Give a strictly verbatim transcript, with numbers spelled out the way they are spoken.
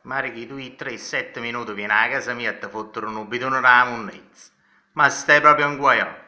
Marichi, tu in tre sette minuti vieni a casa mia e ti fottono un bidone da monnezza. Ma stai proprio in guaio.